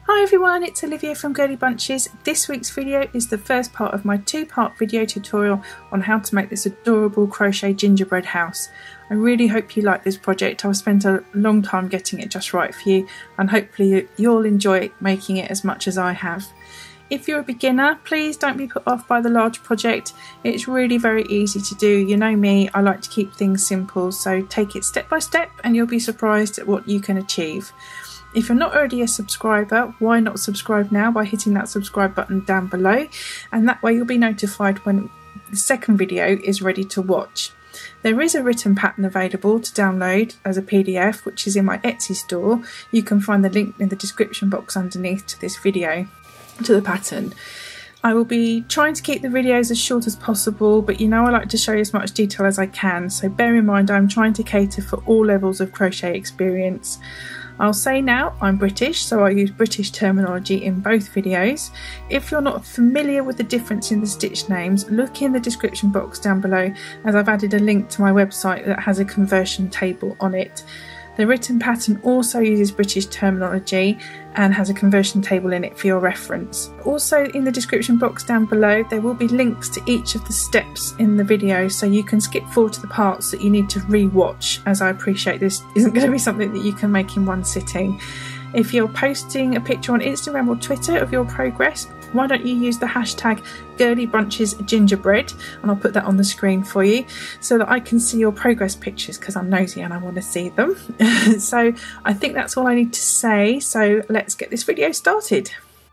Hi everyone, it's Olivia from Girlybunches. This week's video is the first part of my two-part video tutorial on how to make this adorable crochet gingerbread house. I really hope you like this project. I've spent a long time getting it just right for you, and hopefully you'll enjoy making it as much as I have. If you're a beginner, please don't be put off by the large project. It's really very easy to do. You know me, I like to keep things simple, so take it step by step and you'll be surprised at what you can achieve. If you're not already a subscriber, why not subscribe now by hitting that subscribe button down below, and that way you'll be notified when the second video is ready to watch. There is a written pattern available to download as a PDF, which is in my Etsy store. You can find the link in the description box underneath to this video, to the pattern. I will be trying to keep the videos as short as possible, but you know I like to show you as much detail as I can, so bear in mind I'm trying to cater for all levels of crochet experience. I'll say now I'm British, so I use British terminology in both videos. If you're not familiar with the difference in the stitch names, look in the description box down below, as I've added a link to my website that has a conversion table on it. The written pattern also uses British terminology and has a conversion table in it for your reference. Also in the description box down below there will be links to each of the steps in the video, so you can skip forward to the parts that you need to re-watch, as I appreciate this isn't going to be something that you can make in one sitting. If you're posting a picture on Instagram or Twitter of your progress, why don't you use the hashtag GirlyBunchesGingerbread, and I'll put that on the screen for you so that I can see your progress pictures, because I'm nosy and I want to see them. So I think that's all I need to say, so let's get this video started.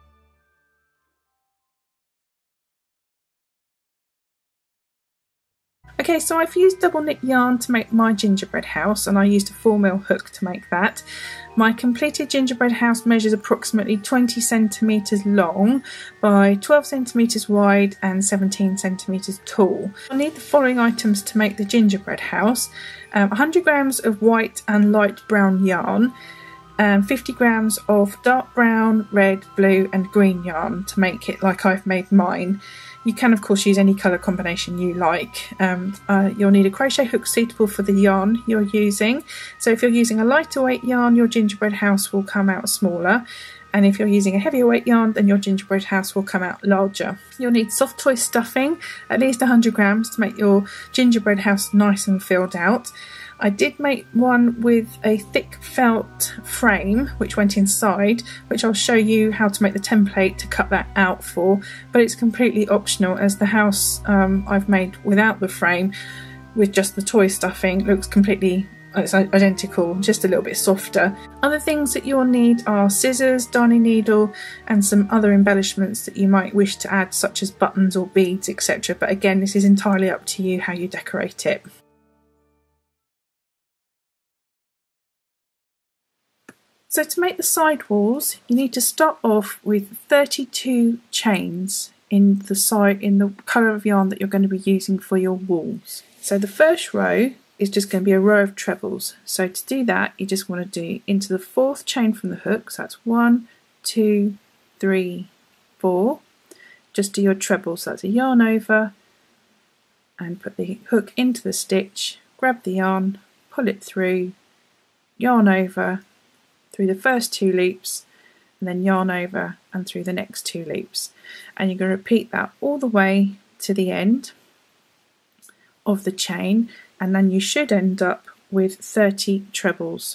Okay, so I've used double knit yarn to make my gingerbread house, and I used a 4mm hook to make that. My completed gingerbread house measures approximately 20 centimetres long by 12 centimetres wide and 17 centimetres tall. I need the following items to make the gingerbread house: 100 grams of white and light brown yarn, 50 grams of dark brown, red, blue and green yarn to make it like I've made mine. You can of course use any colour combination you like. You'll need a crochet hook suitable for the yarn you're using. So if you're using a lighter weight yarn, your gingerbread house will come out smaller. And if you're using a heavier weight yarn, then your gingerbread house will come out larger. You'll need soft toy stuffing, at least 100 grams to make your gingerbread house nice and filled out. I did make one with a thick felt frame which went inside, which I'll show you how to make the template to cut that out for, but it's completely optional, as the house I've made without the frame with just the toy stuffing looks completely identical, just a little bit softer. Other things that you'll need are scissors, darning needle and some other embellishments that you might wish to add, such as buttons or beads, etc. But again, this is entirely up to you how you decorate it. So to make the side walls, you need to start off with 32 chains in the colour of yarn that you're going to be using for your walls. So the first row is just going to be a row of trebles. So to do that, you just want to do into the 4th chain from the hook. So that's 1, 2, 3, 4. Just do your treble. So that's a yarn over and put the hook into the stitch, grab the yarn, pull it through, yarn over, through the first 2 loops, and then yarn over and through the next 2 loops. And you're going to repeat that all the way to the end of the chain, and then you should end up with 30 trebles.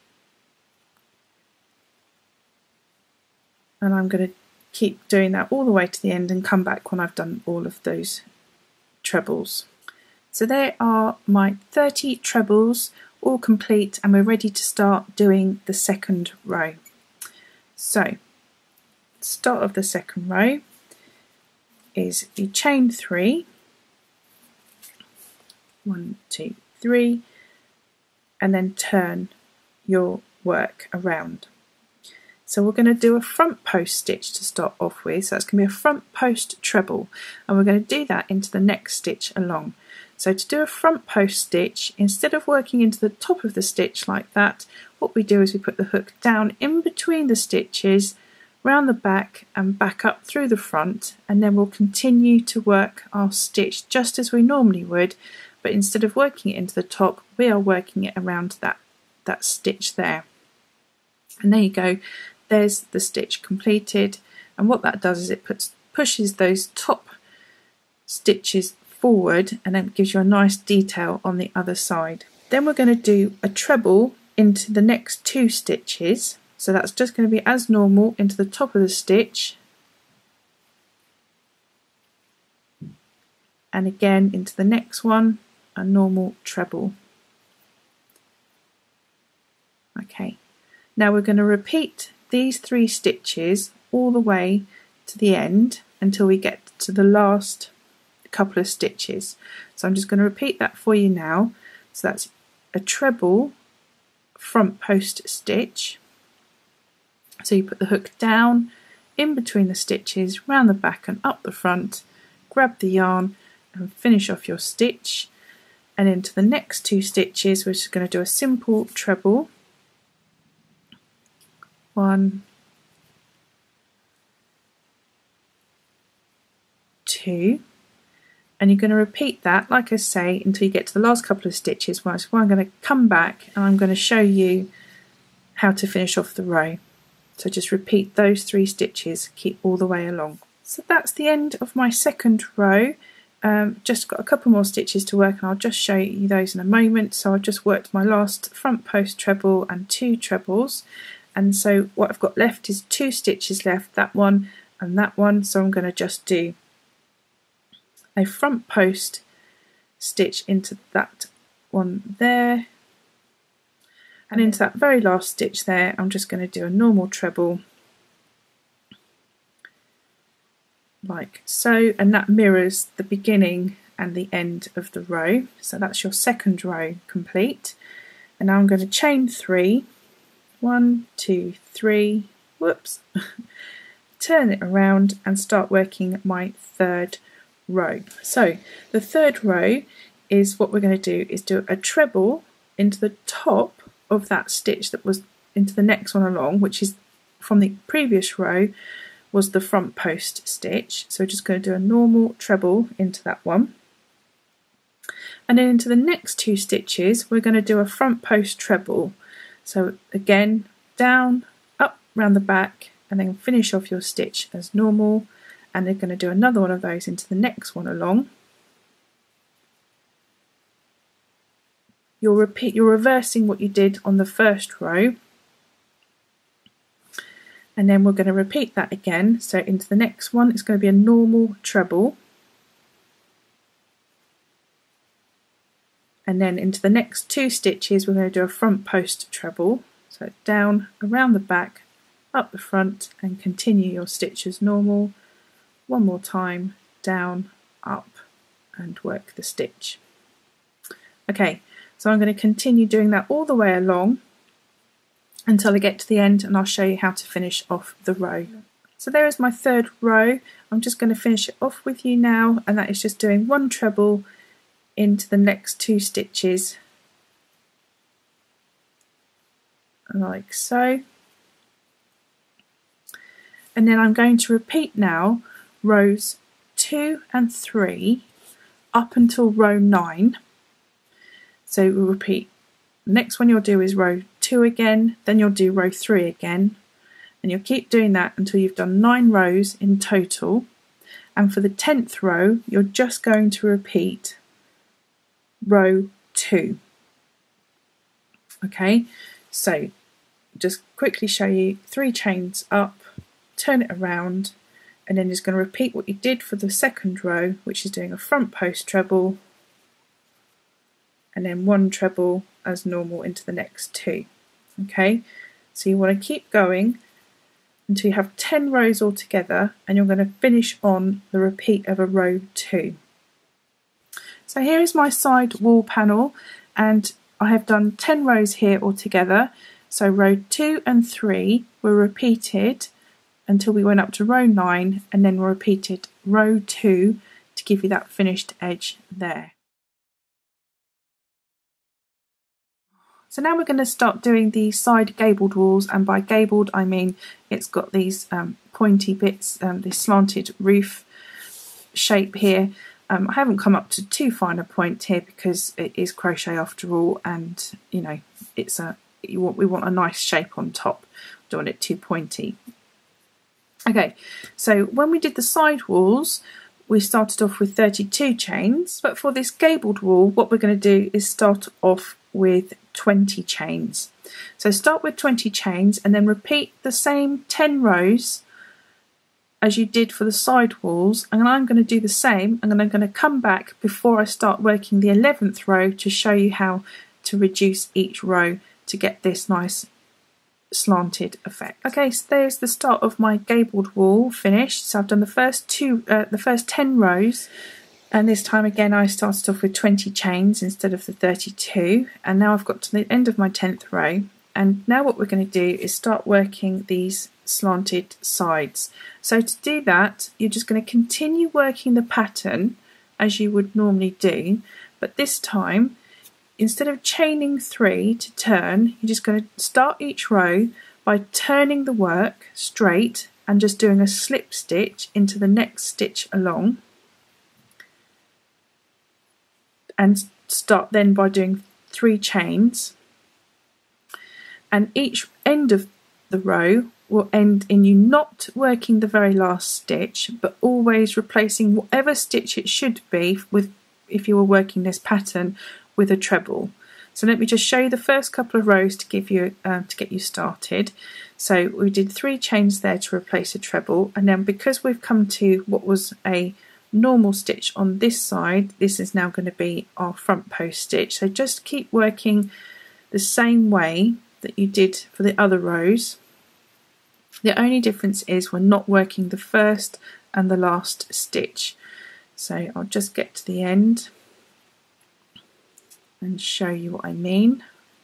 And I'm going to keep doing that all the way to the end and come back when I've done all of those trebles. So there are my 30 trebles all complete, and we're ready to start doing the second row. So start of the second row is you chain 3, 1, 2, 3, and then turn your work around. So we're going to do a front post stitch to start off with, so that's going to be a front post treble, and we're going to do that into the next stitch along. So to do a front post stitch, instead of working into the top of the stitch like that, what we do is we put the hook down in between the stitches, round the back and back up through the front, and then we'll continue to work our stitch just as we normally would, but instead of working it into the top, we are working it around that stitch there. And there you go, there's the stitch completed, and what that does is it pushes those top stitches forward and then gives you a nice detail on the other side. Then we're going to do a treble into the next 2 stitches, so that's just going to be as normal into the top of the stitch, and again into the next one a normal treble. Okay, now we're going to repeat these 3 stitches all the way to the end until we get to the last couple of stitches. So I'm just going to repeat that for you now. So that's a treble front post stitch. So you put the hook down in between the stitches, round the back and up the front, grab the yarn and finish off your stitch, and into the next 2 stitches we're just going to do a simple treble. 1, 2, and you're going to repeat that, like I say, until you get to the last couple of stitches, where I'm going to come back and I'm going to show you how to finish off the row. So just repeat those 3 stitches, keep all the way along. So that's the end of my second row. Just got a couple more stitches to work, and I'll just show you those in a moment. So I've just worked my last front post treble and 2 trebles, and so what I've got left is 2 stitches left, that one and that one. So I'm going to just do a front post stitch into that one there, and into that very last stitch there I'm just going to do a normal treble like so, and that mirrors the beginning and the end of the row. So that's your second row complete, and now I'm going to chain 3, 1, 2, 3, whoops, turn it around and start working my third row. So the third row is what we're going to do is do a treble into the top of that stitch that was into the next one along, which is from the previous row was the front post stitch. So we're just going to do a normal treble into that one, and then into the next 2 stitches we're going to do a front post treble. So again, down, up, round the back, and then finish off your stitch as normal, and they're going to do another one of those into the next one along. You're reversing what you did on the first row, and then we're going to repeat that again. So into the next one it's going to be a normal treble, and then into the next 2 stitches we're going to do a front post treble. So down, around the back, up the front, and continue your stitch as normal. One more time, down, up, and work the stitch. Okay, so I'm going to continue doing that all the way along until I get to the end, and I'll show you how to finish off the row. So there is my third row. I'm just going to finish it off with you now, and that is just doing 1 treble into the next 2 stitches like so, and then I'm going to repeat now rows 2 and 3 up until row 9. So we'll repeat, the next one you'll do is row 2 again, then you'll do row 3 again, and you'll keep doing that until you've done 9 rows in total. And for the 10th row you're just going to repeat row 2. Okay, so just quickly show you 3 chains up, turn it around, and then just going to repeat what you did for the second row, which is doing a front post treble and then 1 treble as normal into the next 2. Okay, so you want to keep going until you have 10 rows all together, and you're going to finish on the repeat of a row 2. So here is my side wall panel, and I have done 10 rows here altogether. So row 2 and 3 were repeated until we went up to row 9, and then we repeated row 2 to give you that finished edge there. So now we're going to start doing the side gabled walls, and by gabled I mean it's got these pointy bits, this slanted roof shape here. I haven't come up to too fine a point here because it is crochet after all, and you know it's we want a nice shape on top. don't want it too pointy. Okay, so when we did the side walls, we started off with 32 chains, but for this gabled wall, what we're going to do is start off with 20 chains. So start with 20 chains and then repeat the same 10 rows as you did for the side walls, and I'm going to do the same, and then I'm going to come back before I start working the 11th row to show you how to reduce each row to get this nice slanted effect. Okay, so there's the start of my gabled wall finished. So I've done the first 10 rows, and this time again I started off with 20 chains instead of the 32, and now I've got to the end of my 10th row, and now what we're going to do is start working these slanted sides. So to do that, you're just going to continue working the pattern as you would normally do, but this time instead of chaining 3 to turn, you're just going to start each row by turning the work straight and just doing a slip stitch into the next stitch along, and start then by doing 3 chains, and each end of the row will end in you not working the very last stitch, but always replacing whatever stitch it should be with, if you were working this pattern, with a treble. So let me just show you the first couple of rows to give you to get you started. So we did 3 chains there to replace a treble, and then because we've come to what was a normal stitch on this side, this is now going to be our front post stitch. So just keep working the same way that you did for the other rows. The only difference is we're not working the first and the last stitch. So I'll just get to the end and show you what I mean.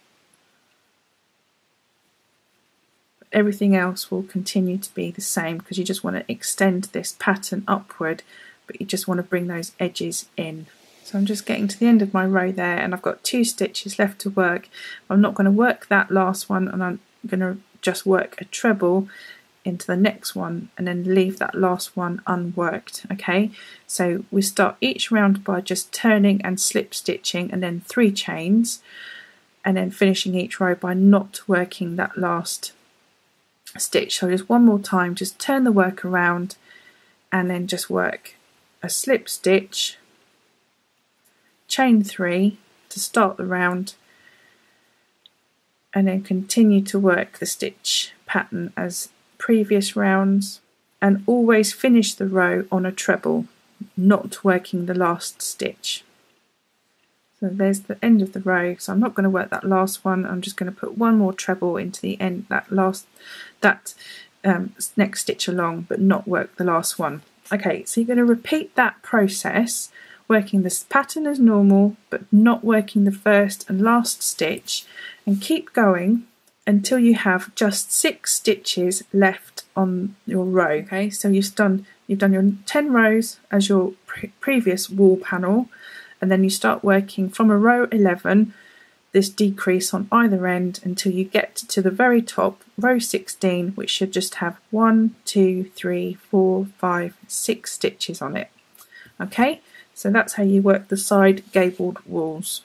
Everything else will continue to be the same because you just want to extend this pattern upward, but you just want to bring those edges in. So I'm just getting to the end of my row there, and I've got 2 stitches left to work. I'm not going to work that last one, and I'm going to just work a treble into the next one and then leave that last one unworked. Okay, so we start each round by just turning and slip stitching and then 3 chains, and then finishing each row by not working that last stitch. So just one more time, just turn the work around and then just work a slip stitch, chain 3 to start the round, and then continue to work the stitch pattern as previous rounds, and always finish the row on a treble, not working the last stitch. So there's the end of the row, so I'm not going to work that last one. I'm just going to put one more treble into the end, that next stitch along, but not work the last one. Okay, so you're going to repeat that process, working this pattern as normal but not working the first and last stitch, and keep going until you have just 6 stitches left on your row. Okay, so you've done your 10 rows as your previous wall panel, and then you start working from a row 11 this decrease on either end until you get to the very top, row 16, which should just have 1, 2, 3, 4, 5, 6 stitches on it. Okay, so that's how you work the side gabled walls.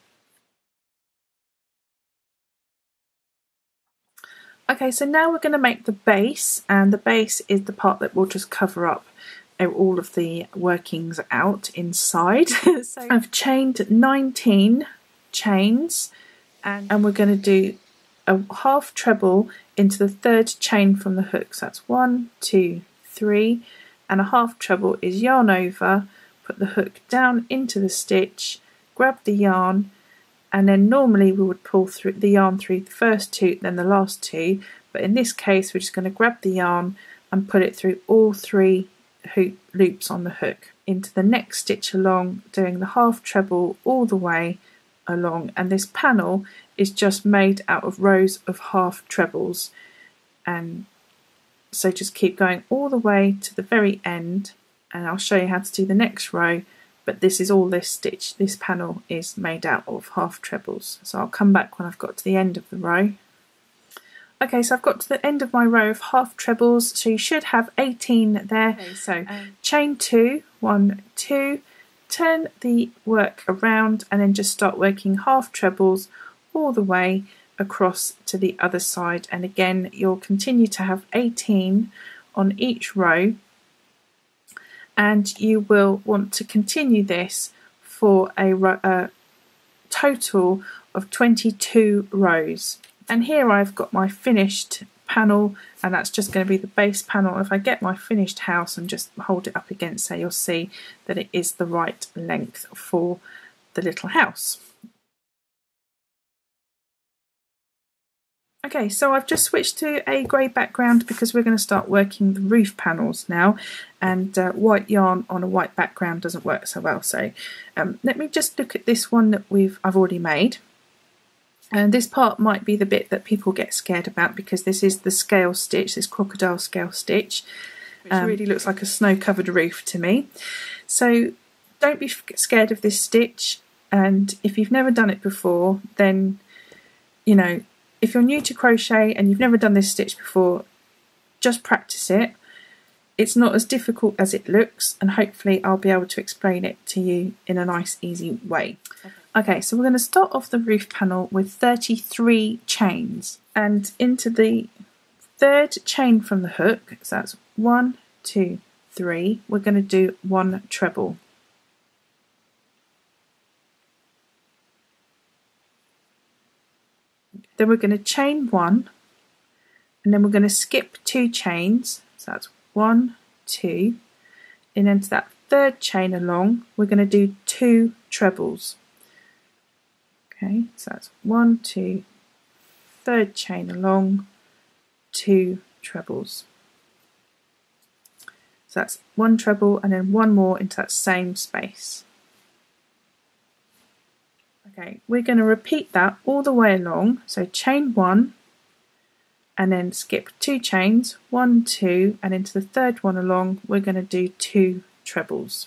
Okay, so now we're going to make the base, and the base is the part that will just cover up all of the workings out inside. So I've chained 19 chains, and we're going to do a half treble into the 3rd chain from the hook. So that's 1, 2, 3, and a half treble is yarn over, put the hook down into the stitch, grab the yarn, and then normally we would pull through the yarn through the first 2, then the last 2, but in this case we're just going to grab the yarn and put it through all 3 hoop loops on the hook into the next stitch along, doing the half treble all the way along. And this panel is just made out of rows of half trebles, and so just keep going all the way to the very end, and I'll show you how to do the next row. But this is all this panel is made out of half trebles. So I'll come back when I've got to the end of the row. Okay, so I've got to the end of my row of half trebles, so you should have 18 there. Okay, so chain 2, 1, 2, turn the work around, and then just start working half trebles all the way across to the other side, and again you'll continue to have 18 on each row, and you will want to continue this for a total of 22 rows. And here I've got my finished panel, and that's just going to be the base panel. If I get my finished house and just hold it up against there, you'll see that it is the right length for the little house. Okay, so I've just switched to a grey background because we're going to start working the roof panels now, and white yarn on a white background doesn't work so well. So let me just look at this one that I've already made. And this part might be the bit that people get scared about, because this is the scale stitch, this crocodile scale stitch, which really looks like a snow-covered roof to me. So don't be scared of this stitch, and if you've never done it before, then, you know, if you're new to crochet and you've never done this stitch before, just practice it. It's not as difficult as it looks, and hopefully I'll be able to explain it to you in a nice, easy way. Okay, so we're going to start off the roof panel with 33 chains, and into the third chain from the hook, so that's 1, 2, 3, we're going to do 1 treble. Then we're going to chain 1, and then we're going to skip 2 chains, so that's 1, 2, and into that third chain along we're going to do 2 trebles. Okay, so that's 1, 2, third chain along, 2 trebles. So that's 1 treble and then 1 more into that same space. Okay, we're going to repeat that all the way along. So chain 1 and then skip 2 chains, 1, 2, and into the third one along we're going to do 2 trebles.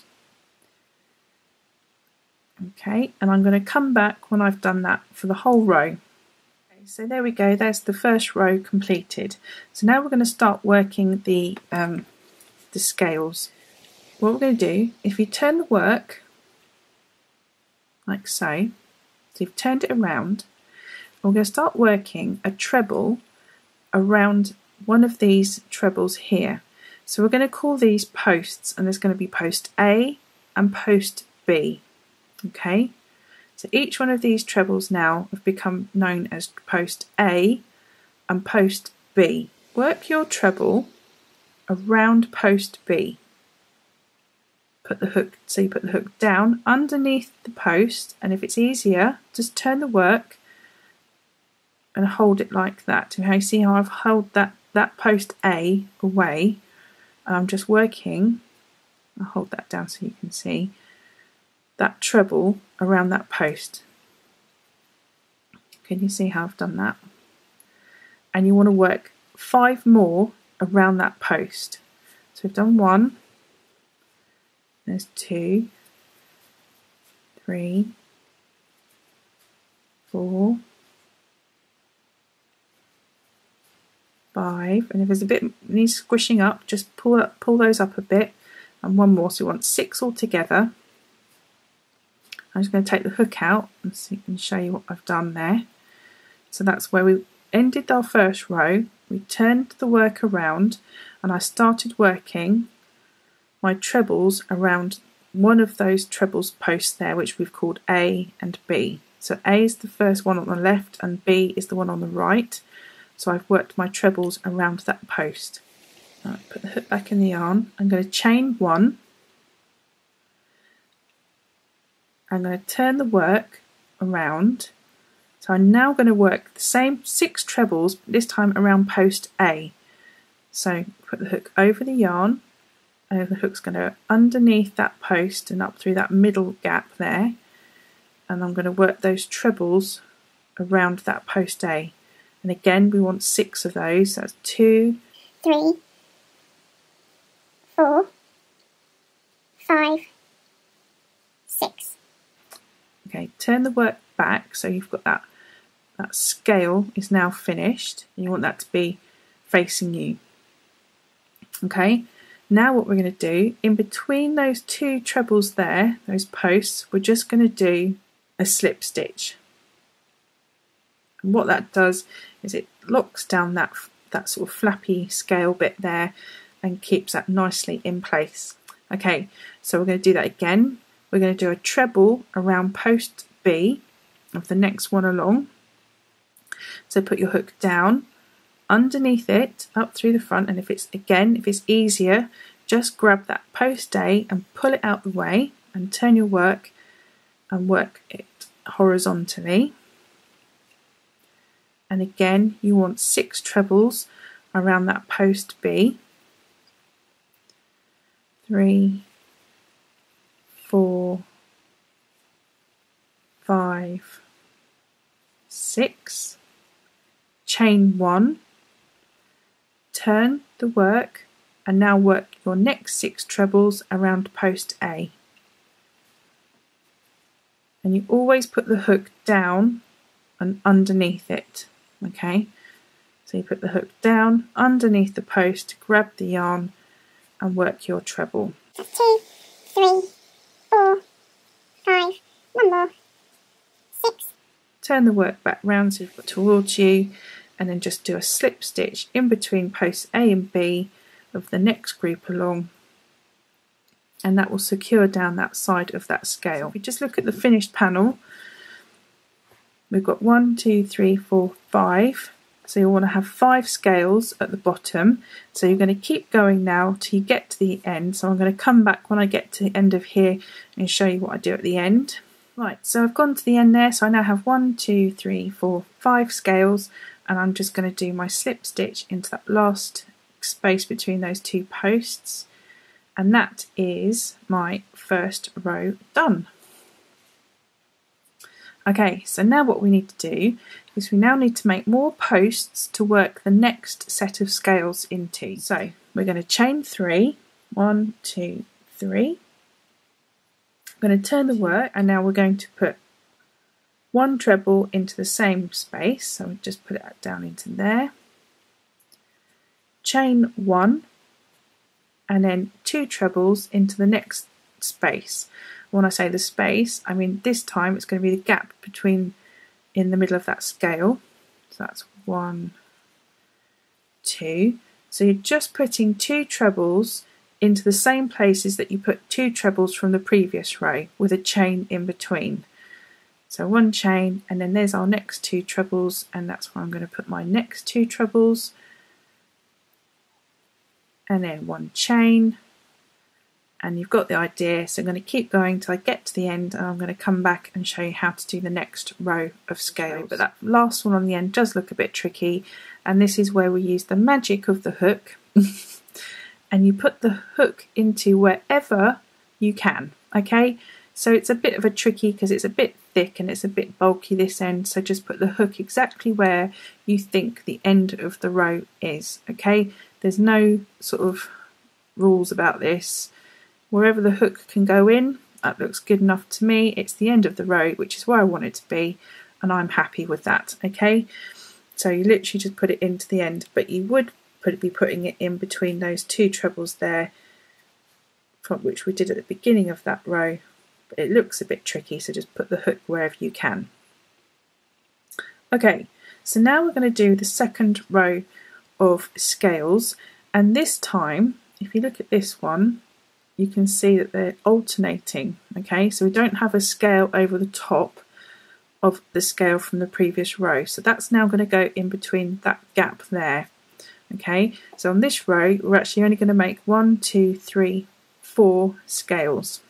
Okay, and I'm going to come back when I've done that for the whole row. Okay, so there we go, there's the first row completed. So now we're going to start working the scales. What we're going to do, if you turn the work like so, you've turned it around, we're going to start working a treble around one of these trebles here. So we're going to call these posts, and there's going to be post A and post B. Okay, so each one of these trebles now have become known as post A and post B. Work your treble around post B. Put the hook, so you put the hook down underneath the post, and if it's easier, just turn the work and hold it like that. And you see how I've held that post A away, and I'm just working. I'll hold that down so you can see that treble around that post. Can you see how I've done that? And you want to work 5 more around that post. So we've done 1, there's 2, 3, 4, 5, and if there's a bit needs squishing up, just pull those up a bit, and 1 more, so we want 6 altogether. I'm just going to take the hook out and show you what I've done there. So that's where we ended our first row. We turned the work around, and I started working my trebles around one of those trebles posts there, which we've called A and B. So A is the first one on the left and B is the one on the right. So I've worked my trebles around that post. Right, put the hook back in the yarn. I'm going to chain 1. I'm going to turn the work around. So I'm now going to work the same 6 trebles, but this time around post A. So put the hook over the yarn, and the hook's going to go underneath that post and up through that middle gap there. And I'm going to work those trebles around that post A. And again, we want 6 of those. So that's 2, 3, 4, 5, 6. Okay, turn the work back so you've got that scale is now finished. You want that to be facing you. Okay, now what we're going to do, in between those 2 trebles there, those posts, we're just going to do a slip stitch. And what that does is it locks down that sort of flappy scale bit there and keeps that nicely in place. Okay, so we're going to do that again. We're going to do a treble around post B of the next one along. So put your hook down, underneath it, up through the front, and if it's easier, just grab that post A and pull it out the way and turn your work and work it horizontally. And again, you want 6 trebles around that post B. 3, 4, 5, 6. Chain 1. Turn the work and now work your next 6 trebles around post A. And you always put the hook down and underneath it. Okay, so you put the hook down underneath the post, grab the yarn and work your treble. 2, 3, 4, 5, one more, 6. Turn the work back round so you've got towards you, and then just do a slip stitch in between posts A and B of the next group along, and that will secure down that side of that scale. So if you just look at the finished panel, we've got 1, 2, 3, 4, 5. So you want to have 5 scales at the bottom. So you're going to keep going now till you get to the end. So I'm going to come back when I get to the end of here and show you what I do at the end. Right, so I've gone to the end there. So I now have 1, 2, 3, 4, 5 scales, and I'm just going to do my slip stitch into that last space between those 2 posts. And that is my first row done. Okay, so now what we need to do is we now need to make more posts to work the next set of scales into. So we're going to chain 3, 1, 2, 3. I'm going to turn the work, and now we're going to put 1 treble into the same space. So we just put it down into there. Chain 1, and then 2 trebles into the next space. When I say the space, I mean this time it's going to be the gap between in the middle of that scale. So that's 1, 2. So you're just putting 2 trebles into the same places that you put 2 trebles from the previous row with a chain in between. So 1 chain, and then there's our next 2 trebles, and that's where I'm going to put my next 2 trebles, and then 1 chain. And you've got the idea, so I'm going to keep going till I get to the end, and I'm going to come back and show you how to do the next row of scales. But that last one on the end does look a bit tricky, and this is where we use the magic of the hook. And you put the hook into wherever you can, okay? So it's a bit of a tricky because it's a bit thick and it's a bit bulky this end, so just put the hook exactly where you think the end of the row is, okay? There's no sort of rules about this. Wherever the hook can go in, that looks good enough to me. It's the end of the row, which is where I want it to be, and I'm happy with that, okay? So you literally just put it into the end, but you would be putting it in between those 2 trebles there, from which we did at the beginning of that row, but it looks a bit tricky, so just put the hook wherever you can. Okay, so now we're going to do the second row of scales, and this time, if you look at this one, you can see that they're alternating, okay? So we don't have a scale over the top of the scale from the previous row, so that's now going to go in between that gap there, okay? So on this row, we're actually only going to make 1, 2, 3, 4 scales.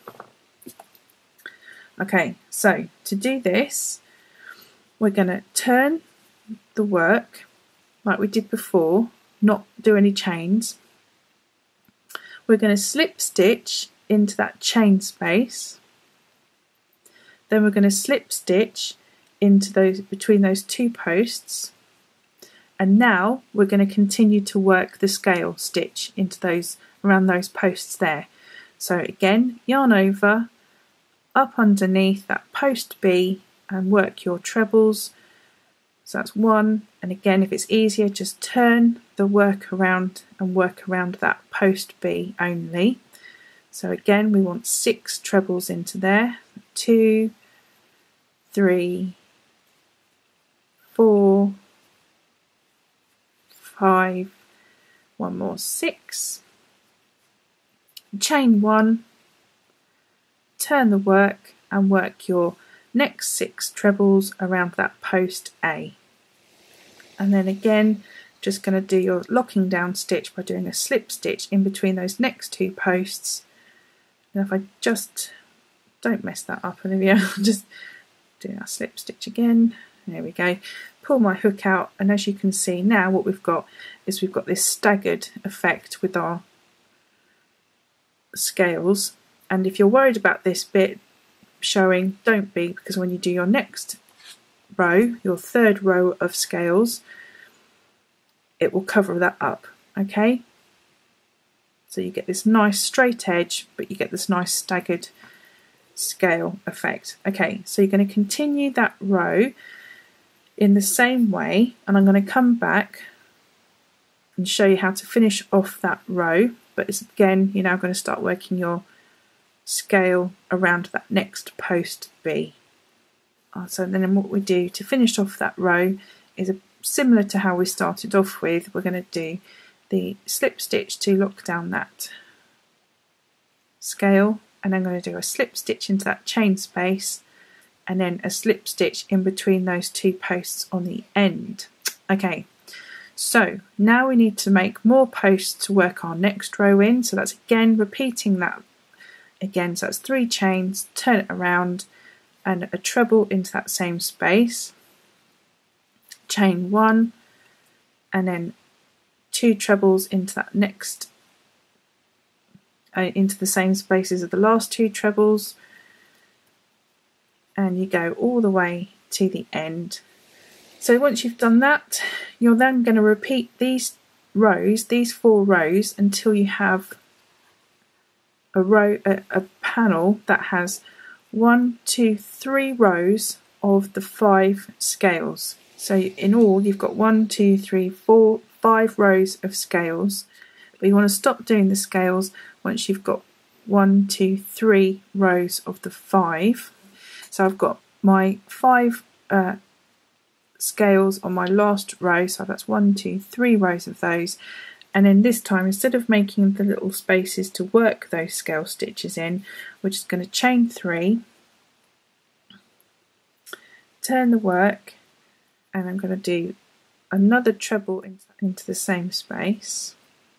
Okay, so to do this, we're going to turn the work like we did before, not do any chains. We're going to slip stitch into that chain space. Then we're going to slip stitch into those between those 2 posts. And now we're going to continue to work the scale stitch into those around those posts there. So again, yarn over, up underneath that post B, and work your trebles. So that's 1, and again, if it's easier, just turn the work around and work around that post B only. So again, we want 6 trebles into there. 2, 3, 4, 5, one more, 6, chain 1, turn the work and work your next 6 trebles around that post A. And then again, just going to do your locking down stitch by doing a slip stitch in between those next 2 posts. And if I just don't mess that up, Olivia, just do our slip stitch again. There we go. Pull my hook out, and as you can see now, what we've got is we've got this staggered effect with our scales. And if you're worried about this bit showing, don't be, because when you do your next row, your 3rd row of scales, it will cover that up. Okay, so you get this nice straight edge, but you get this nice staggered scale effect. Okay, so you're going to continue that row in the same way, and I'm going to come back and show you how to finish off that row. But it's, again, you're now going to start working your scale around that next post B. So then what we do to finish off that row is similar to how we started off with. We're going to do the slip stitch to lock down that scale, and I'm going to do a slip stitch into that chain space, and then a slip stitch in between those 2 posts on the end. Okay, so now we need to make more posts to work our next row in. So that's again repeating that again. So that's 3 chains, turn it around, and a treble into that same space, chain 1, and then 2 trebles into that next, into the same spaces of the last 2 trebles, and you go all the way to the end. So once you've done that, you're then going to repeat these rows, these 4 rows, until you have a panel that has 1, 2, 3 rows of the 5 scales. So in all, you've got 1, 2, 3, 4, 5 rows of scales. But you want to stop doing the scales once you've got 1, 2, 3 rows of the 5. So I've got my 5 scales on my last row. So that's 1, 2, 3 rows of those. And then this time, instead of making the little spaces to work those scale stitches in, we're just going to chain 3, turn the work, and I'm going to do another treble into the same space,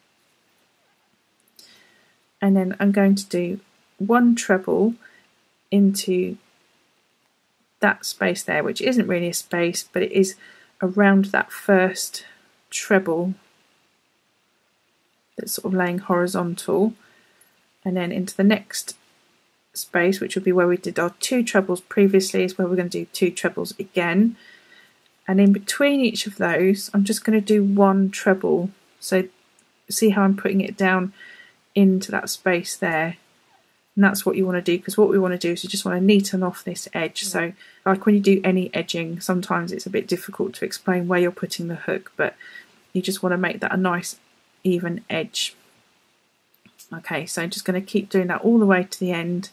and then I'm going to do 1 treble into that space there, which isn't really a space, but it is around that first treble that's sort of laying horizontal, and then into the next space, which will be where we did our 2 trebles previously, is where we're going to do 2 trebles again. And in between each of those, I'm just going to do 1 treble. So see how I'm putting it down into that space there. And that's what you want to do, because what we want to do is you just want to neaten off this edge. So like when you do any edging, sometimes it's a bit difficult to explain where you're putting the hook, but you just want to make that a nice even edge. Okay, so I'm just going to keep doing that all the way to the end,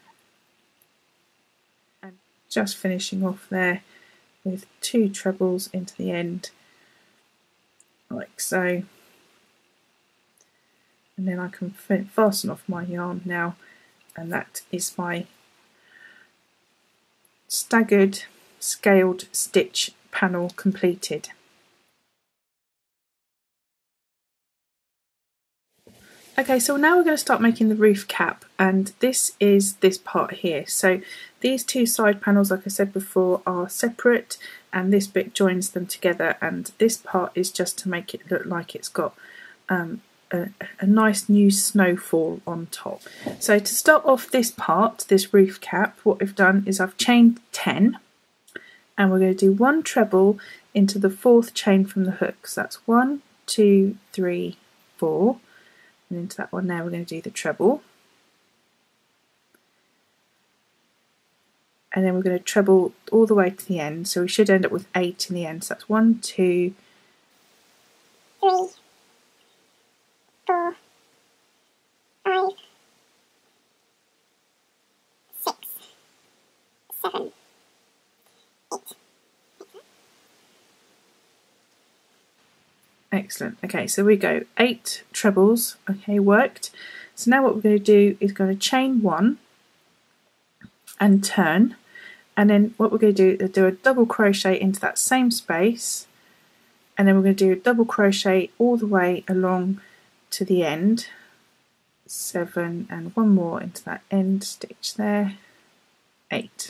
and just finishing off there with 2 trebles into the end, like so. And then I can fasten off my yarn now, and that is my staggered scaled stitch panel completed. Okay, so now we're going to start making the roof cap, and this is this part here. So these 2 side panels, like I said before, are separate, and this bit joins them together, and this part is just to make it look like it's got a nice new snowfall on top. So to start off this part, this roof cap, what I've done is I've chained 10, and we're going to do 1 treble into the 4th chain from the hook. So that's 1, 2, 3, 4. And into that one now we're going to do the treble, and then we're going to treble all the way to the end, so we should end up with 8 in the end. So that's 1, 2, 3, 4, 5, 6, 7, 8. Excellent. Okay, so we go 8 trebles. Okay, worked. So now what we're going to do is going to chain 1 and turn, and then what we're going to do is do a double crochet into that same space, and then we're going to do a double crochet all the way along to the end, 7, and 1 more into that end stitch there, 8.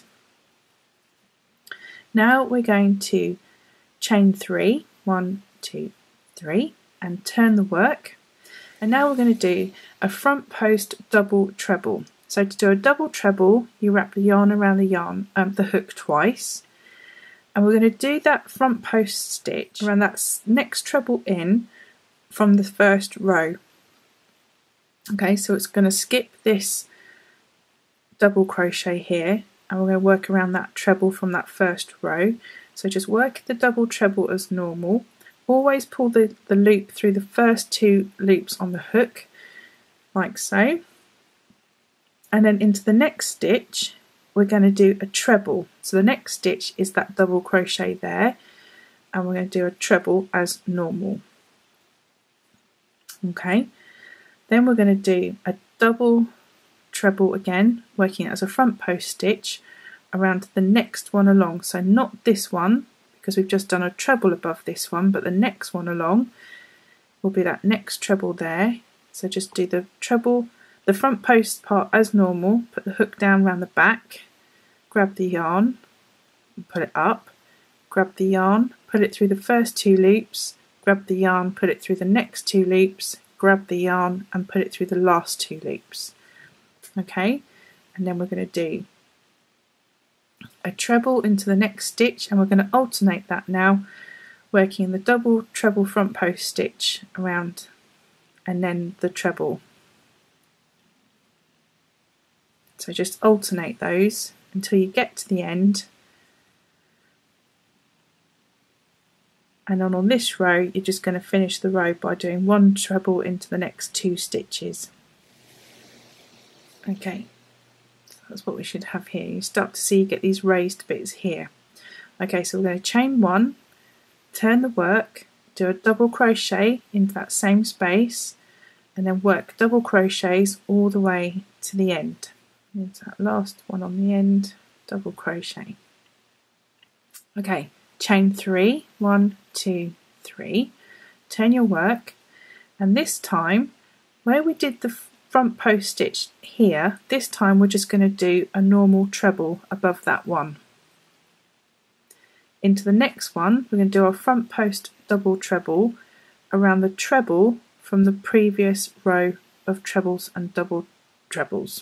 Now we're going to chain 3, 1, 2, 3, and turn the work. And now we're going to do a front post double treble. So to do a double treble, you wrap the yarn around the hook twice, and we're going to do that front post stitch around that next treble in from the first row. Okay, so it's going to skip this double crochet here, and we're going to work around that treble from that first row. So just work the double treble as normal. Always pull the loop through the first 2 loops on the hook, like so. And then into the next stitch, we're going to do a treble. So the next stitch is that double crochet there, and we're going to do a treble as normal. Okay, then we're going to do a double treble again, working as a front post stitch around the next one along. So not this one, because we've just done a treble above this one, but the next one along will be that next treble there. So just do the treble, the front post part as normal, put the hook down around the back, grab the yarn, and put it up, grab the yarn, put it through the first 2 loops, grab the yarn, put it through the next 2 loops, grab the yarn and put it through the last 2 loops. Okay, and then we're going to do a treble into the next stitch, and we're going to alternate that now, working the double treble front post stitch around and then the treble. So just alternate those until you get to the end, and then on this row you're just going to finish the row by doing 1 treble into the next 2 stitches. Okay, so that's what we should have here. You start to see you get these raised bits here. Okay, so we're going to chain 1, turn the work, do a double crochet into that same space, and then work double crochets all the way to the end. Into that last one on the end, double crochet. Okay, chain 3, 1, 2, 3, turn your work, and this time where we did the front post stitch here, this time we're just going to do a normal treble above that one. Into the next one we're going to do our front post double treble around the treble from the previous row of trebles and double trebles.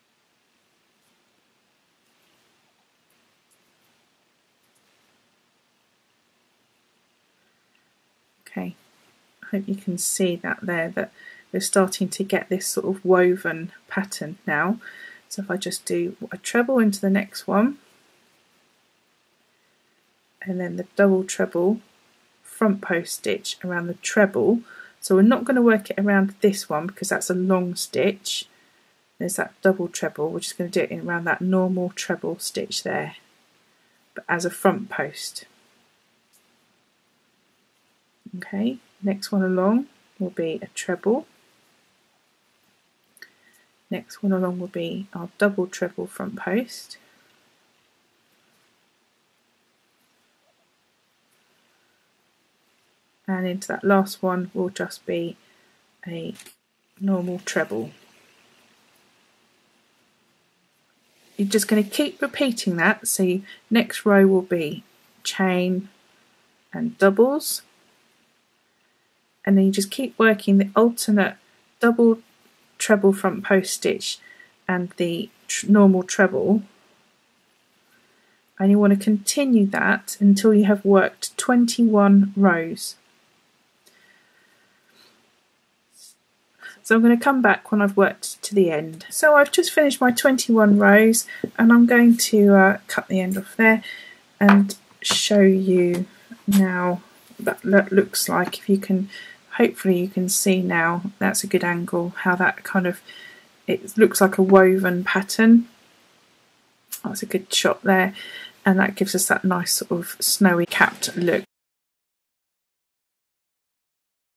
Okay, I hope you can see that there, that we're starting to get this sort of woven pattern now. So if I just do a treble into the next one, and then the double treble front post stitch around the treble. So we're not going to work it around this one because that's a long stitch. There's that double treble, we're just going to do it around that normal treble stitch there, but as a front post. Okay, next one along will be a treble. Next one along will be our double treble front post. And into that last one will just be a normal treble. You're just going to keep repeating that, so next row will be chain and doubles, and then you just keep working the alternate double treble front post stitch and the normal treble, and you want to continue that until you have worked 21 rows. So I'm going to come back when I've worked to the end. So I've just finished my 21 rows, and I'm going to cut the end off there and show you now what that looks like. If you can, hopefully you can see now, that's a good angle, how that kind of, it looks like a woven pattern. That's a good shot there, and that gives us that nice sort of snowy capped look.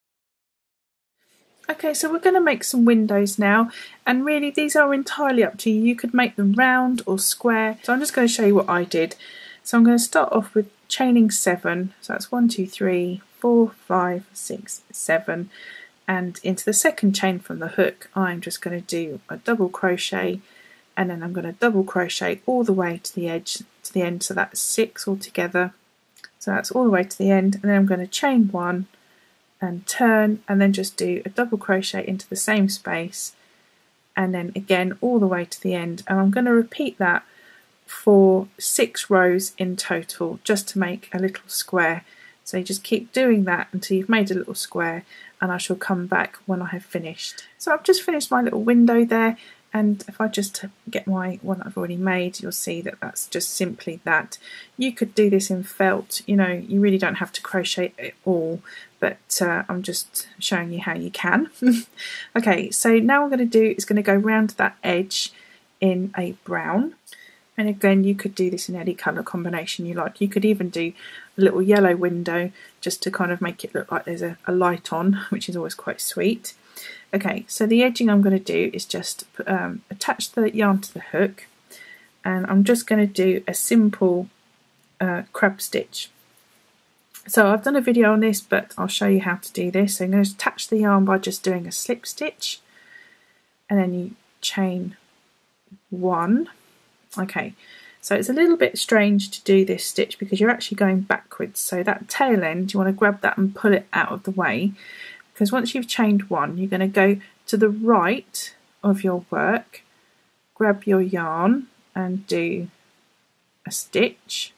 Okay, so we're going to make some windows now, and really these are entirely up to you. You could make them round or square, so I'm just going to show you what I did. So I'm going to start off with chaining 7, so that's 1, 2, 3, 4, 5, 6, 7, and into the second chain from the hook I'm just going to do a double crochet, and then I'm going to double crochet all the way to the edge, to the end, so that's 6 altogether. So that's all the way to the end, and then I'm going to chain 1 and turn, and then just do a double crochet into the same space, and then again all the way to the end, and I'm going to repeat that for 6 rows in total, just to make a little square. So you just keep doing that until you've made a little square, and I shall come back when I have finished. So I've just finished my little window there, and if I just get my one that I've already made, you'll see that that's just simply that. You could do this in felt, you know, you really don't have to crochet it all, but I'm just showing you how you can. Okay, so now what I'm going to do is going to go round that edge in a brown, and again you could do this in any colour combination you like. You could even do a little yellow window just to kind of make it look like there's a light on, which is always quite sweet. Okay, so the edging I'm going to do is just attach the yarn to the hook, and I'm just going to do a simple crab stitch. So I've done a video on this, but I'll show you how to do this. So I'm going to attach the yarn by just doing a slip stitch, and then you chain 1. Okay, so it's a little bit strange to do this stitch because you're actually going backwards, so that tail end you want to grab that and pull it out of the way, because once you've chained 1 you're going to go to the right of your work, grab your yarn and do a stitch,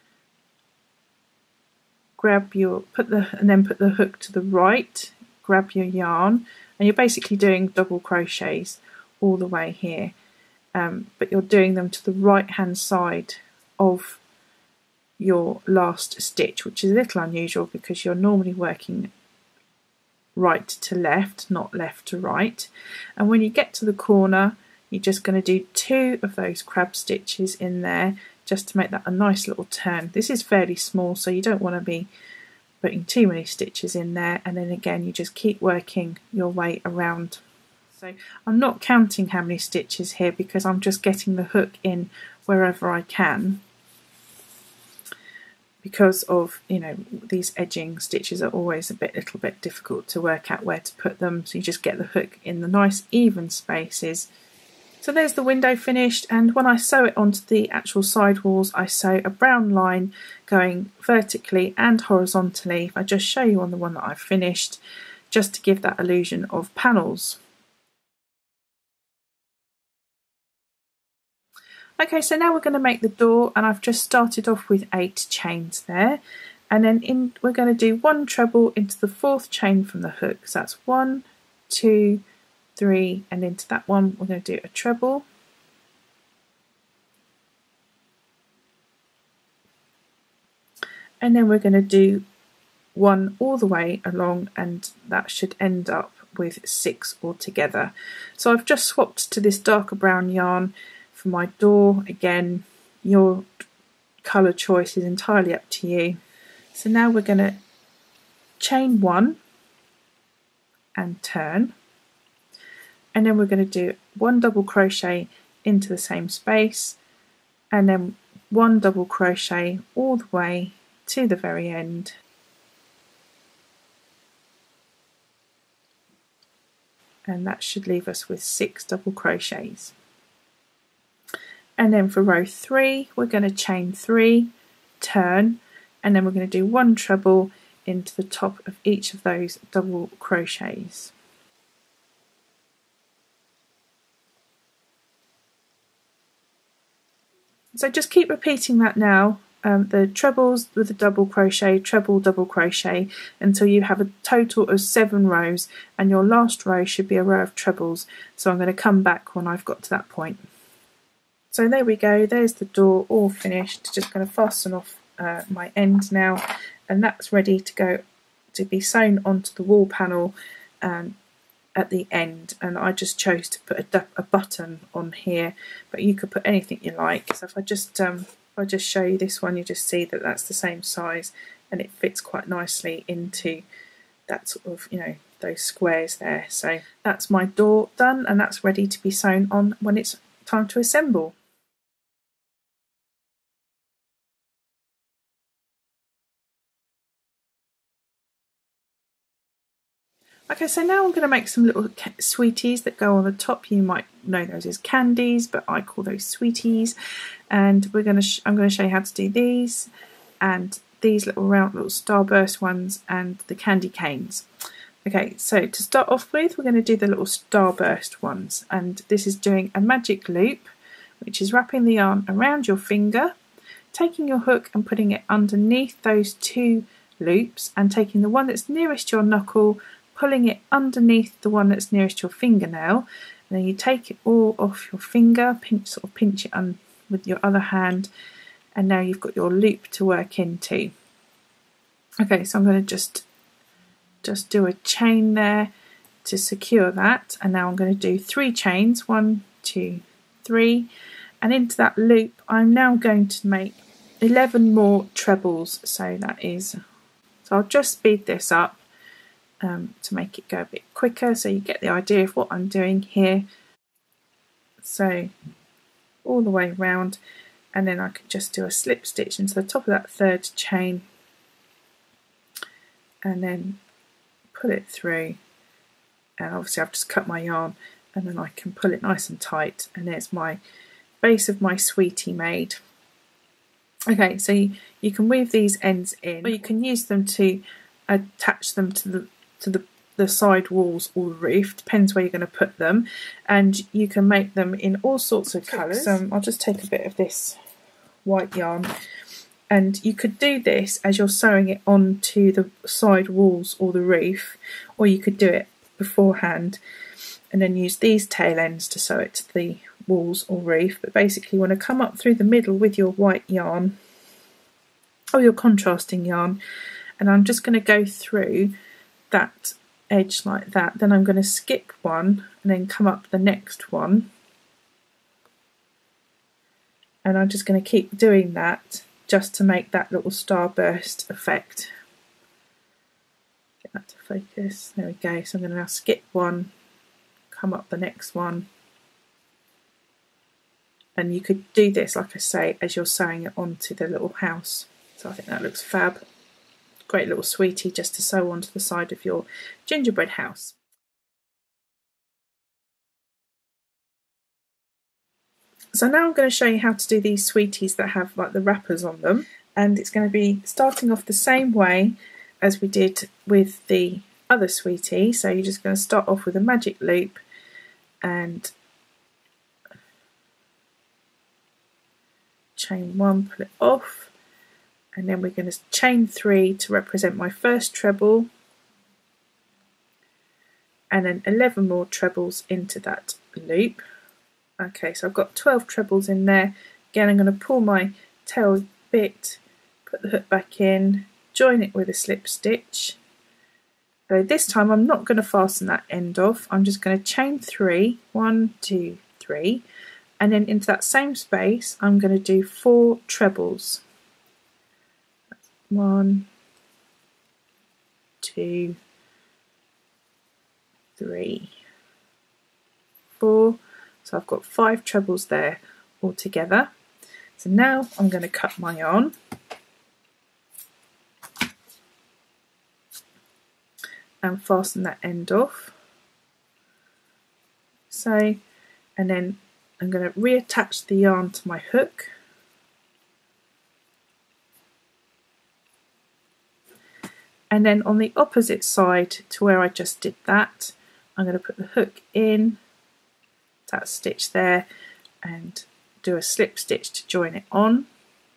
grab your and then put the hook to the right, grab your yarn, and you're basically doing double crochets all the way here, but you're doing them to the right hand side of your last stitch, which is a little unusual because you're normally working right to left, not left to right. And when you get to the corner you're just going to do 2 of those crab stitches in there just to make that a nice little turn. This is fairly small, so you don't want to be putting too many stitches in there, and then again you just keep working your way around. So I'm not counting how many stitches here because I'm just getting the hook in wherever I can, because of, you know, these edging stitches are always a little bit difficult to work out where to put them, so you just get the hook in the nice even spaces. So there's the window finished, and when I sew it onto the actual side walls I sew a brown line going vertically and horizontally. If I just show you on the one that I've finished, just to give that illusion of panels. Okay, so now we're going to make the door, and I've just started off with 8 chains there, and then we're going to do 1 treble into the 4th chain from the hook. So that's 1, 2, 3, and into that one we're going to do a treble, and then we're going to do 1 all the way along, and that should end up with 6 altogether. So I've just swapped to this darker brown yarn for my door. Again, your colour choice is entirely up to you. So now we're going to chain 1 and turn, and then we're going to do 1 double crochet into the same space, and then 1 double crochet all the way to the very end, and that should leave us with 6 double crochets. And then for row 3 we're going to chain 3, turn, and then we're going to do 1 treble into the top of each of those double crochets. So just keep repeating that now, the trebles with the double crochet, treble, double crochet, until you have a total of 7 rows, and your last row should be a row of trebles. So I'm going to come back when I've got to that point. So there we go, there's the door all finished. Just going to fasten off my end now, and that's ready to go to be sewn onto the wall panel at the end. And I just chose to put a button on here, but you could put anything you like. So if I just show you this one, you just see that that's the same size, and it fits quite nicely into that sort of, you know, those squares there. So that's my door done, and that's ready to be sewn on when it's time to assemble. Okay, so now I'm going to make some little sweeties that go on the top. You might know those as candies, but I call those sweeties. And I'm going to show you how to do these, and these little round little starburst ones, and the candy canes. Okay, so to start off with, we're going to do the little starburst ones, and this is doing a magic loop, which is wrapping the yarn around your finger, taking your hook and putting it underneath those two loops, and taking the one that's nearest your knuckle, pulling it underneath the one that's nearest your fingernail, and then you take it all off your finger, sort of pinch it on with your other hand, and now you've got your loop to work into. Okay, so I'm going to just do a chain there to secure that, and now I'm going to do 3 chains, 1, 2, 3, and into that loop I'm now going to make 11 more trebles. So I'll just speed this up to make it go a bit quicker, so you get the idea of what I'm doing here. So all the way round, and then I could just do a slip stitch into the top of that 3rd chain, and then pull it through, and obviously I've just cut my yarn, and then I can pull it nice and tight, and there's my base of my sweetie made. Okay, so you can weave these ends in, or you can use them to attach them to the side walls or the roof, depends where you're going to put them, and you can make them in all sorts of colours. I'll just take a bit of this white yarn, and you could do this as you're sewing it onto the side walls or the roof, or you could do it beforehand and then use these tail ends to sew it to the walls or roof. But basically you want to come up through the middle with your white yarn or your contrasting yarn, and I'm just going to go through that edge like that, then I'm going to skip one and then come up the next one, and I'm just going to keep doing that just to make that little starburst effect. Get that to focus, there we go. So I'm going to now skip one, come up the next one, and you could do this, like I say, as you're sewing it onto the little house. So I think that looks fab. Great little sweetie just to sew onto the side of your gingerbread house. So now I'm going to show you how to do these sweeties that have like the wrappers on them, and it's going to be starting off the same way as we did with the other sweetie. So you're just going to start off with a magic loop and chain 1, pull it off, and then we're going to chain 3 to represent my first treble, and then 11 more trebles into that loop. Okay, so I've got 12 trebles in there. Again, I'm going to pull my tail bit, put the hook back in, join it with a slip stitch. So this time I'm not going to fasten that end off, I'm just going to chain 3, 1, 2, 3, and then into that same space I'm going to do 4 trebles. 1, 2, 3, 4. So I've got 5 trebles there all together. So now I'm going to cut my yarn. And fasten that end off. So, and then I'm going to reattach the yarn to my hook. And then on the opposite side to where I just did that, I'm going to put the hook in that stitch there and do a slip stitch to join it on,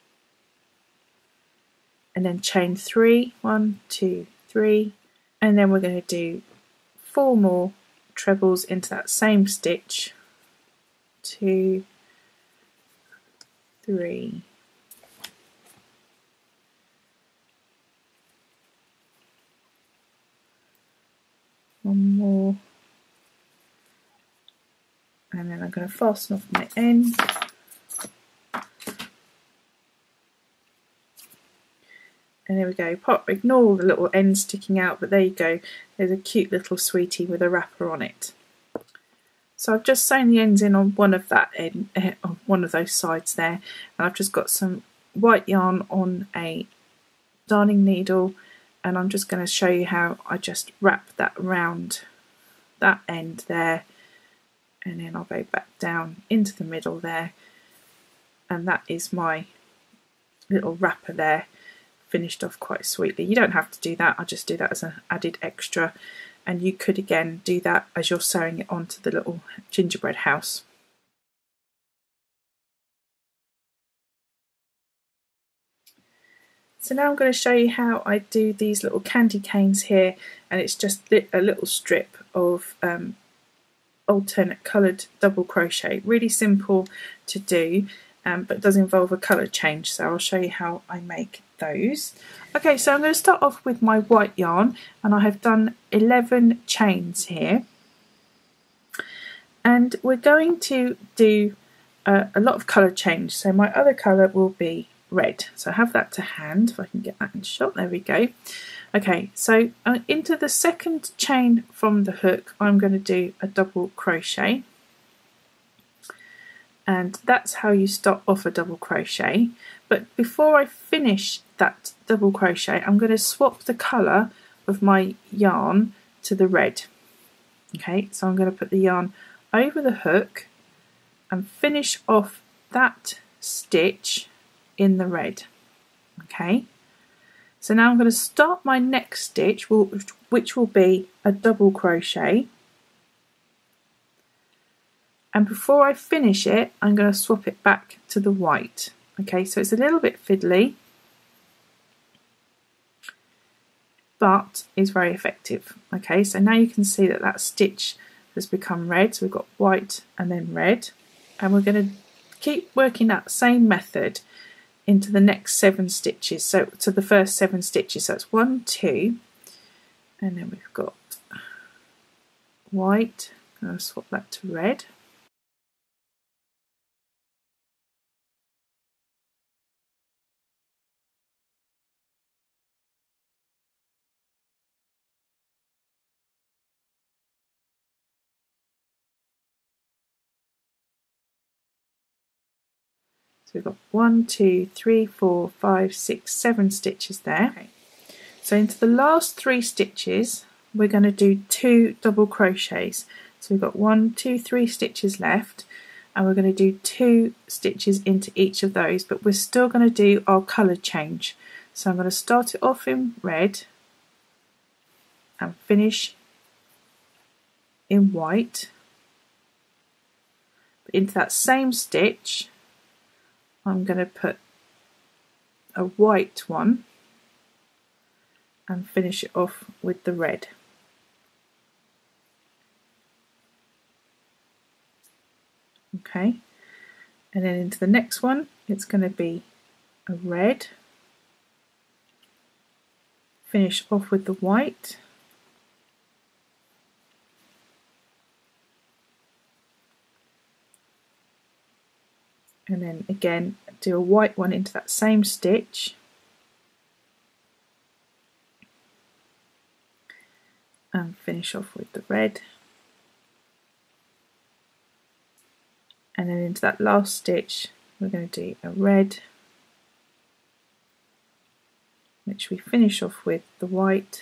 and then chain 3, 1, 2, 3, and then we're going to do 4 more trebles into that same stitch, 2, 3, 1 more, and then I'm going to fasten off my end. And there we go. Ignore all the little ends sticking out, but there you go. There's a cute little sweetie with a wrapper on it. So I've just sewn the ends in on one of that end, on one of those sides there, and I've just got some white yarn on a darning needle, and I'm just going to show you how I just wrap that around that end there, and then I'll go back down into the middle there, and that is my little wrapper there, finished off quite sweetly. You don't have to do that, I just do that as an added extra, and you could again do that as you're sewing it onto the little gingerbread house. So now I'm going to show you how I do these little candy canes here, and it's just a little strip of alternate coloured double crochet. Really simple to do, but does involve a colour change, so I'll show you how I make those. Okay, so I'm going to start off with my white yarn, and I have done 11 chains here, and we're going to do a lot of colour change. So my other colour will be red, so I have that to hand. If I can get that in shot, there we go. Okay, so into the second chain from the hook I'm going to do a double crochet, and that's how you start off a double crochet. But before I finish that double crochet, I'm going to swap the colour of my yarn to the red. Okay, so I'm going to put the yarn over the hook and finish off that stitch in the red. Okay, so now I'm going to start my next stitch, which will be a double crochet, and before I finish it I'm going to swap it back to the white. Okay, so it's a little bit fiddly, but is very effective. Okay, so now you can see that that stitch has become red, so we've got white and then red, and we're going to keep working that same method into the next 7 stitches, so to the first 7 stitches. So it's 1, 2, and then we've got white. I'm going to swap that to red, so we've got 1, 2, 3, 4, 5, 6, 7 stitches there. Okay. So into the last 3 stitches we're going to do 2 double crochets. So we've got 1, 2, 3 stitches left, and we're going to do 2 stitches into each of those, but we're still going to do our colour change. So I'm going to start it off in red and finish in white. But into that same stitch I'm going to put a white one and finish it off with the red. Okay, and then into the next one it's going to be a red, finish off with the white, and then again do a white one into that same stitch, and finish off with the red, and then into that last stitch we're going to do a red, which we finish off with the white,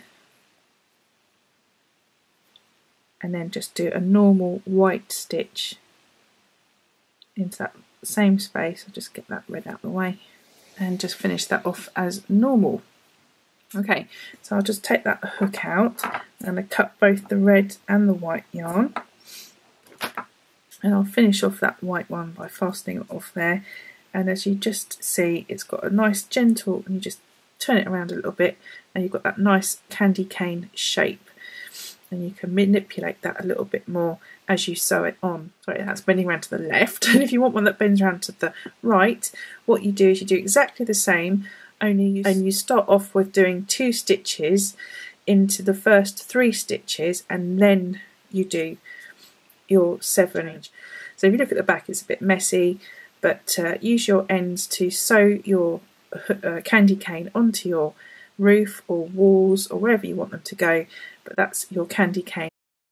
and then just do a normal white stitch into that same space. I'll just get that red out of the way and just finish that off as normal. Okay, so I'll just take that hook out and I cut both the red and the white yarn, and I'll finish off that white one by fastening it off there. And as you just see, it's got a nice gentle, and you just turn it around a little bit and you've got that nice candy cane shape, and you can manipulate that a little bit more as you sew it on. Sorry, that's bending around to the left. And if you want one that bends around to the right, what you do is you do exactly the same, only you start off with doing 2 stitches into the first 3 stitches, and then you do your 7. So if you look at the back, it's a bit messy, but use your ends to sew your candy cane onto your roof or walls or wherever you want them to go, but that's your candy cane.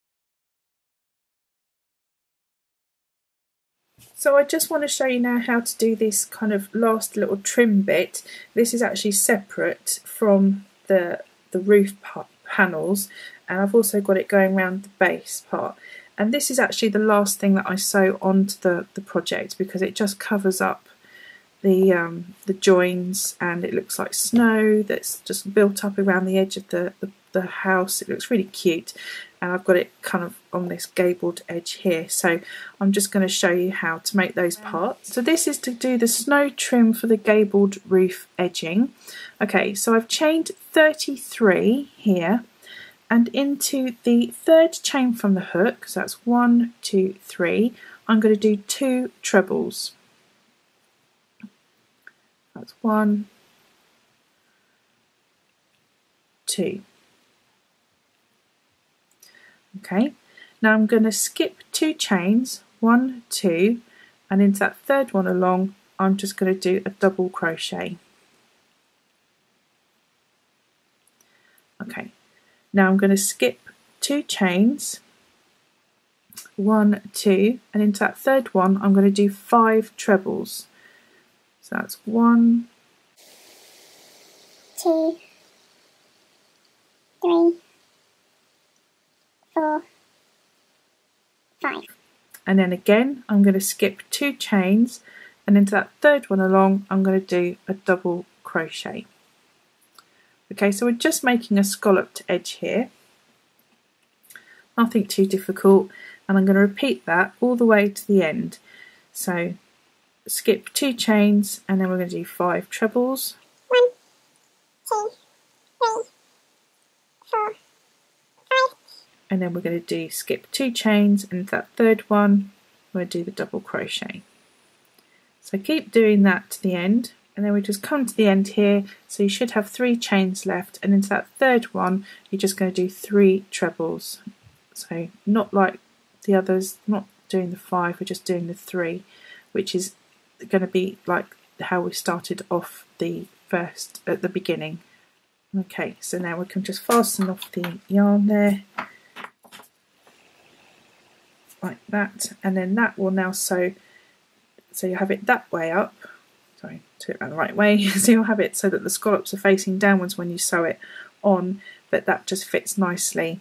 So I just want to show you now how to do this kind of last little trim bit. This is actually separate from the roof panels, and I've also got it going around the base part. And this is actually the last thing that I sew onto the project, because it just covers up the joins, and it looks like snow that's just built up around the edge of the house. It looks really cute, and I've got it kind of on this gabled edge here, so I'm just going to show you how to make those parts. So this is to do the snow trim for the gabled roof edging. Okay, so I've chained 33 here, and into the third chain from the hook, so that's 1, 2, 3, I'm going to do 2 trebles. That's 1, 2. Okay, now I'm going to skip 2 chains, 1, 2, and into that third one along I'm just going to do a double crochet. Okay, now I'm going to skip 2 chains, 1, 2, and into that third one I'm going to do 5 trebles. So that's 1, 2, 3, 4, 5. And then again I'm going to skip 2 chains, and into that third one along I'm going to do a double crochet. Okay, so we're just making a scalloped edge here, nothing too difficult, and I'm going to repeat that all the way to the end. So skip 2 chains, and then we're going to do 5 trebles. 1, 2, 3, 4, 5. And then we're going to do skip 2 chains, and that third one we're going to do the double crochet. So keep doing that to the end, and then we just come to the end here, so you should have 3 chains left, and into that third one you're just going to do 3 trebles. So not like the others, not doing the 5, we're just doing the 3, which is going to be like how we started off the first at the beginning. Okay, so now we can just fasten off the yarn there like that, and then that will now sew, so you have it that way up. Sorry, do it around the right way. So you'll have it so that the scallops are facing downwards when you sew it on, but that just fits nicely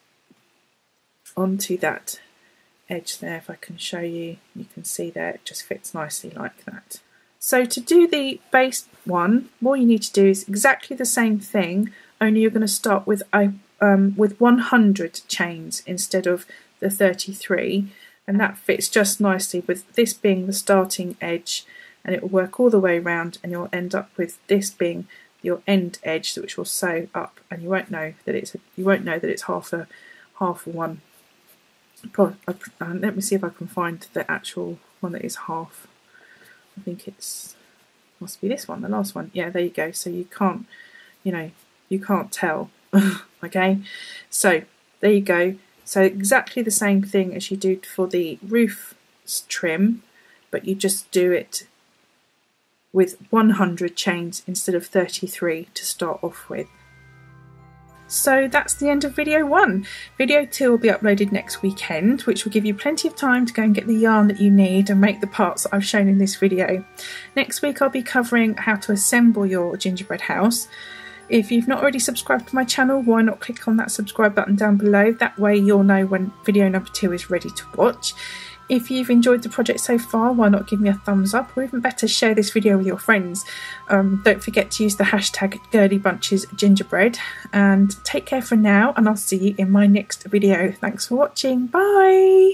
onto that edge there. If I can show you, you can see there it just fits nicely like that. So to do the base one, all you need to do is exactly the same thing, only you're going to start with 100 chains instead of the 33, and that fits just nicely with this being the starting edge, and it will work all the way around, and you'll end up with this being your end edge, which will sew up, and you won't know that it's half a one. Let me see if I can find the actual one that is half. I think it's must be this one, the last one. Yeah, there you go. So you can't, you can't tell. Okay, so there you go. So exactly the same thing as you do for the roof trim, but you just do it with 100 chains instead of 33 to start off with. So that's the end of video 1. Video 2 will be uploaded next weekend, which will give you plenty of time to go and get the yarn that you need and make the parts that I've shown in this video. Next week I'll be covering how to assemble your gingerbread house. If you've not already subscribed to my channel, why not click on that subscribe button down below? That way you'll know when video number 2 is ready to watch. If you've enjoyed the project so far, why not give me a thumbs up, or even better, share this video with your friends. Don't forget to use the hashtag #GirlyBunchesGingerbread, and take care for now, and I'll see you in my next video. Thanks for watching. Bye!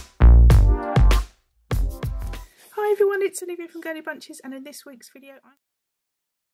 It's Olivia from Girlybunches, and in this week's video